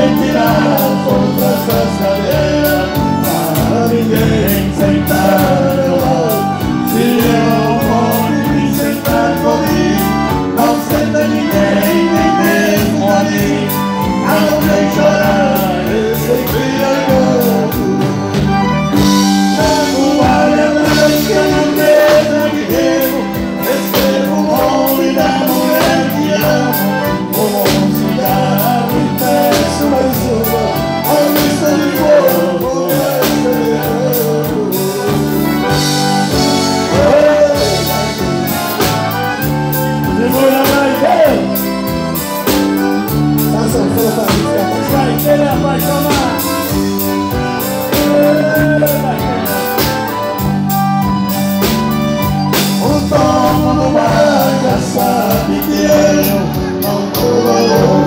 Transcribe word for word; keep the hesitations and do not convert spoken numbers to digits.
tirar as outras das cadeiras, para ninguém sentar ao meu lado. Se eu for me sentar comigo, não senta ninguém, nem mesmo a mim. Não vem chorar, eu sei que eu não olha atrás que eu não vejo guerreiro. Recebo o nome da mulher que amo. Como um cigarro e peço mais uma, a lista de fogo segura mais Deus. Faça um fogo para mim, vai querer apaixonar. O dono do bar já sabe que eu não dou valor.